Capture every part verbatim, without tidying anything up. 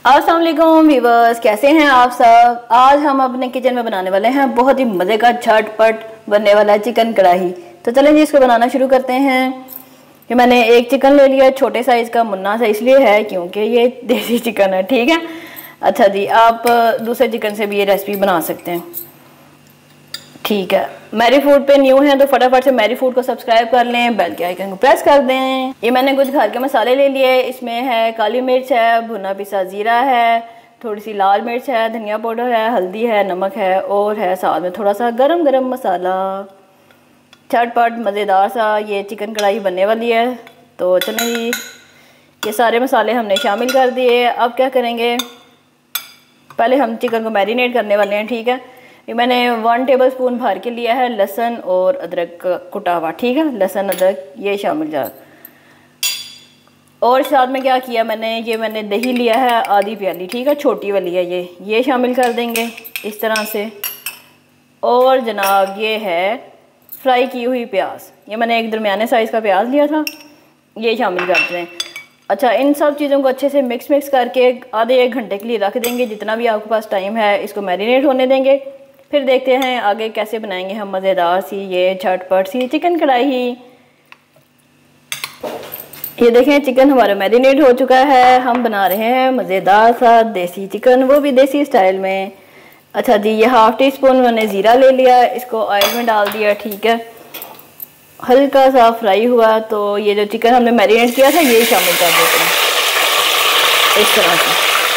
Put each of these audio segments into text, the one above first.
अस्सलाम वालेकुम व्यूअर्स, कैसे हैं आप सब। आज हम अपने किचन में बनाने वाले हैं बहुत ही मज़े का झटपट बनने वाला चिकन कढ़ाई। तो चलें जी इसको बनाना शुरू करते हैं। कि मैंने एक चिकन ले लिया, छोटे साइज़ का, मुन्ना सा इसलिए है क्योंकि ये देसी चिकन है, ठीक है। अच्छा जी, आप दूसरे चिकन से भी ये रेसिपी बना सकते हैं, ठीक है। मेरी फूड पे न्यू हैं तो फटाफट से मेरी फूड को सब्सक्राइब कर लें, बेल के आइकन को प्रेस कर दें। ये मैंने कुछ घर के मसाले ले लिए। इसमें है काली मिर्च है, भुना पिसा ज़ीरा है, थोड़ी सी लाल मिर्च है, धनिया पाउडर है, हल्दी है, नमक है और है साथ में थोड़ा सा गरम गरम मसाला। झटपट मज़ेदार सा ये चिकन कढ़ाई बनने वाली है। तो चलें जी, ये सारे मसाले हमने शामिल कर दिए। अब क्या करेंगे, पहले हम चिकन को मैरिनेट करने वाले हैं, ठीक है। ये मैंने वन टेबल स्पून भर के लिया है लहसुन और अदरक कुटा हुआ, ठीक है। लहसुन अदरक ये शामिल जा। और साथ में क्या किया मैंने, ये मैंने दही लिया है आधी प्याली, ठीक है, छोटी वाली है ये ये शामिल कर देंगे इस तरह से। और जनाब ये है फ्राई की हुई प्याज, ये मैंने एक दरमियाने साइज़ का प्याज लिया था, ये शामिल कर दें। अच्छा, इन सब चीज़ों को अच्छे से मिक्स मिक्स करके आधे एक घंटे के लिए रख देंगे, जितना भी आपके पास टाइम है इसको मैरिनेट होने देंगे। फिर देखते हैं आगे कैसे बनाएंगे हम मज़ेदार सी ये झटपट सी चिकन कढ़ाई। ये देखें चिकन हमारा मैरिनेट हो चुका है। हम बना रहे हैं मज़ेदार सा देसी चिकन, वो भी देसी स्टाइल में। अच्छा जी, ये हाफ़ टी स्पून मैंने ज़ीरा ले लिया, इसको ऑयल में डाल दिया, ठीक है। हल्का सा फ्राई हुआ तो ये जो चिकन हमने मैरिनेट किया था ये शामिल कर देते हैं इस तरह से।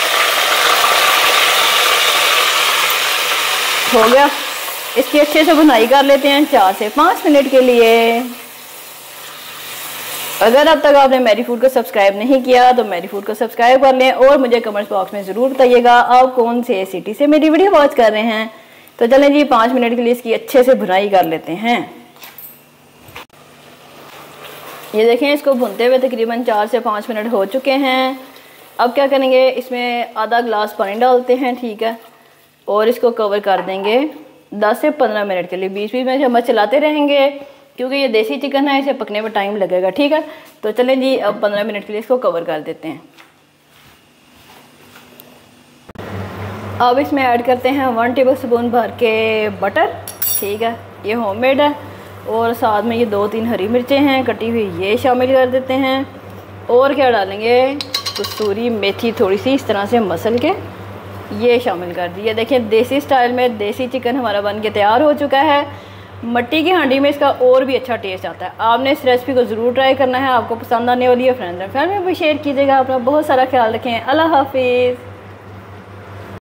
हो गया, इसकी अच्छे से भुनाई कर लेते हैं चार से पाँच मिनट के लिए। अगर अब तक आपने मेरी फूड को सब्सक्राइब नहीं किया तो मेरी फूड को सब्सक्राइब कर लें और मुझे कमेंट्स बॉक्स में ज़रूर बताइएगा आप कौन से सिटी से मेरी वीडियो वॉच कर रहे हैं। तो चलें जी, पाँच मिनट के लिए इसकी अच्छे से भुनाई कर लेते हैं। ये देखें, इसको भुनते हुए तकरीबन चार से पाँच मिनट हो चुके हैं। अब क्या करेंगे, इसमें आधा गिलास पानी डालते हैं, ठीक है। और इसको कवर कर देंगे दस से पंद्रह मिनट के लिए। बीच बीच में चम्मच चलाते रहेंगे क्योंकि ये देसी चिकन है, इसे पकने में टाइम लगेगा, ठीक है। तो चलें जी, अब पंद्रह मिनट के लिए इसको कवर कर देते हैं। अब इसमें ऐड करते हैं वन टेबल स्पून भर के बटर, ठीक है, ये होममेड है। और साथ में ये दो तीन हरी मिर्चें हैं कटी हुई, ये शामिल कर देते हैं। और क्या डालेंगे, कसूरी मेथी थोड़ी सी इस तरह से मसल के ये शामिल कर दी। ये देखिए देसी स्टाइल में देसी चिकन हमारा बन के तैयार हो चुका है। मट्टी की हांडी में इसका और भी अच्छा टेस्ट आता है। आपने इस रेसिपी को ज़रूर ट्राई करना है, आपको पसंद आने वाली है। फ्रेंड्स एंड फैमिली में भी शेयर कीजिएगा। अपना बहुत सारा ख्याल रखें। अल्लाह हाफिज़।